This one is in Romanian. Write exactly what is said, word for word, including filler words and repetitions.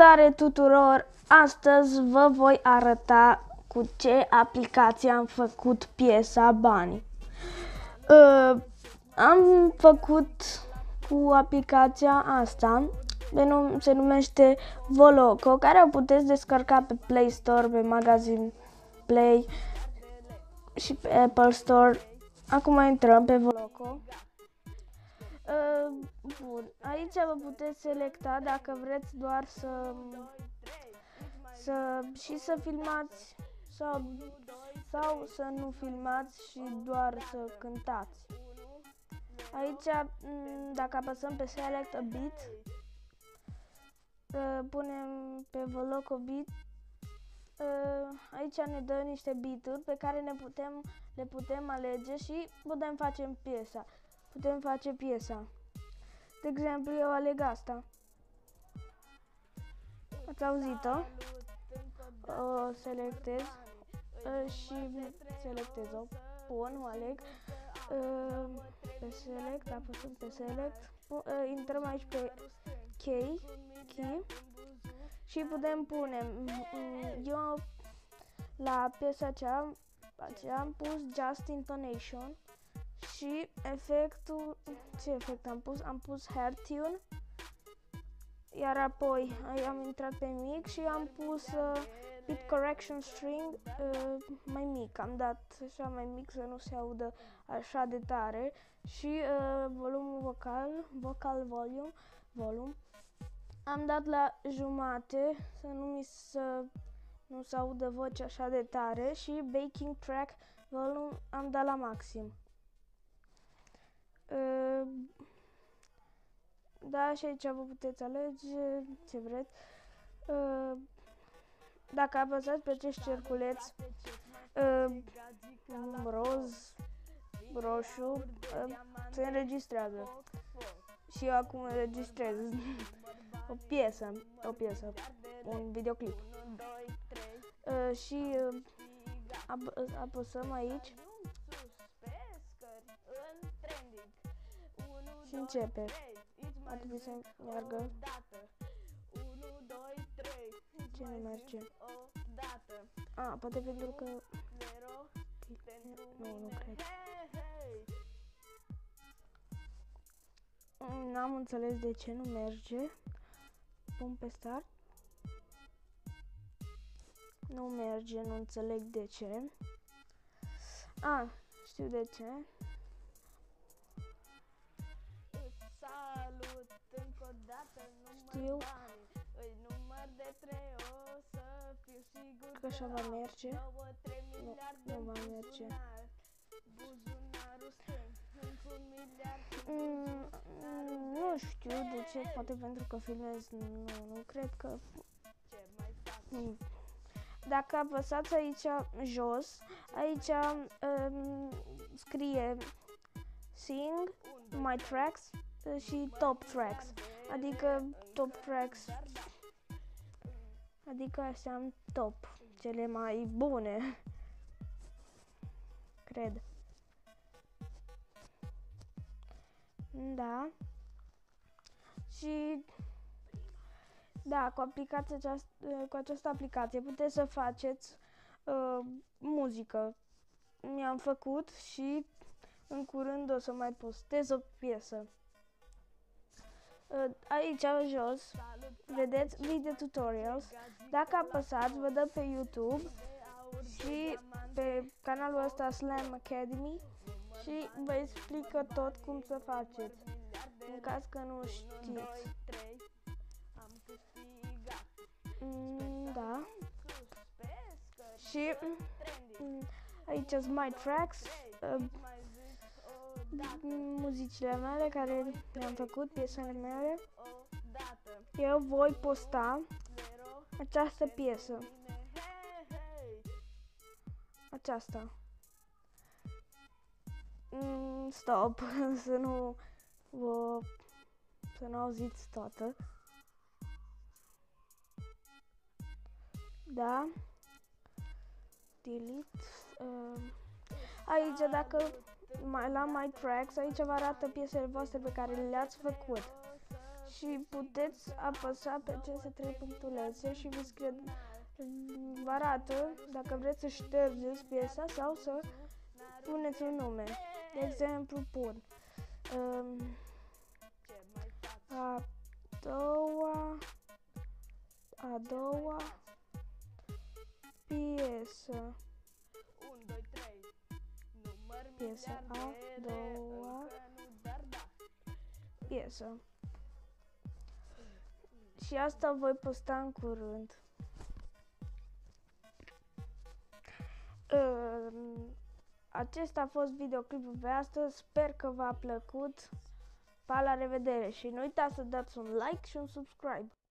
Salutare tuturor! Astăzi vă voi arăta cu ce aplicație am făcut piesa Banii. Uh, am făcut cu aplicația asta, se numește Voloco, care o puteți descărca pe Play Store, pe Magazine Play și pe Apple Store. Acum intrăm pe Voloco. Uh, bun, aici vă puteți selecta dacă vreți doar să, să și să filmați sau, sau să nu filmați și doar să cântați. Aici, dacă apăsăm pe Select a Beat, uh, punem pe Voloco Beat, uh, aici ne dă niște beat-uri pe care ne putem, le putem alege și putem face piesa. Putem face piesa. De exemplu, eu aleg asta. Ați auzit-o? O selectez uh, și selectez-o. Pun, o aleg. Uh, pe select, apăsăm pe select. Uh, intrăm aici pe key, key și putem pune. Uh, eu la piesa aceea, aceea am pus Just Intonation. Și efectul, ce efect am pus? Am pus Hair Tune, iar apoi am intrat pe mic și am pus uh, Beat Correction String uh, mai mic. Am dat așa mai mic să nu se audă așa de tare și uh, volumul vocal, vocal volume, volume, am dat la jumate să nu mi să nu se audă vocea așa de tare și Backing Track volume am dat la maxim. Uh, da, și aici vă puteți alege ce vreți. Uh, dacă apăsați pe acest cerculeț uh, roz, roșu, uh, se înregistrează. Și eu acum înregistrez o piesă, o piesă, un videoclip. Uh, și uh, ap apăsăm aici. Și începe. Ar trebui să meargă. Ce nu merge? A, poate pentru că... Nu, nu cred. N-am înțeles de ce nu merge. Pun pe start. Nu merge, nu înțeleg de ce. A, știu de ce. Știu că așa va merge. Nu, nu va merge. Mm, nu știu de ce, poate pentru că filmez. Nu, nu cred că... Mm. Dacă apăsați aici jos, aici um, scrie Sing, My Tracks și Top Tracks, adică Top Tracks, adică astea am top, cele mai bune, cred. Da. Și da, cu aplicația această, cu această aplicație puteți să faceți uh, muzică. Mi-am făcut și în curând o să mai postez o piesă. Aici jos vedeți video tutorials. Dacă apăsați, vă dă pe YouTube și pe canalul ăsta Slam Academy și vă explică tot cum să faceți, în caz că nu știți. Mm, da. Și mm, aici sunt My Tracks, uh, muzicile mele care le-am făcut, piesele mele. Eu voi posta această piesă. Aceasta. Mm, stop, să nu vă, să nu auziți toată. Da. Delete. Uh, aici dacă mai la My Tracks, aici vă arată piesele voastre pe care le-ați făcut. și puteți apăsa pe aceste trei punctulețe și vi scrie, vă arată dacă vreți să ștergeți piesa sau să puneți un nume. De exemplu, pun um, a doua a doua piesă piesa a doua piesă. Și asta voi posta în curând. Acesta a fost videoclipul pe astăzi, sper că v-a plăcut. Pa, la revedere și nu uitați să dați un like și un subscribe.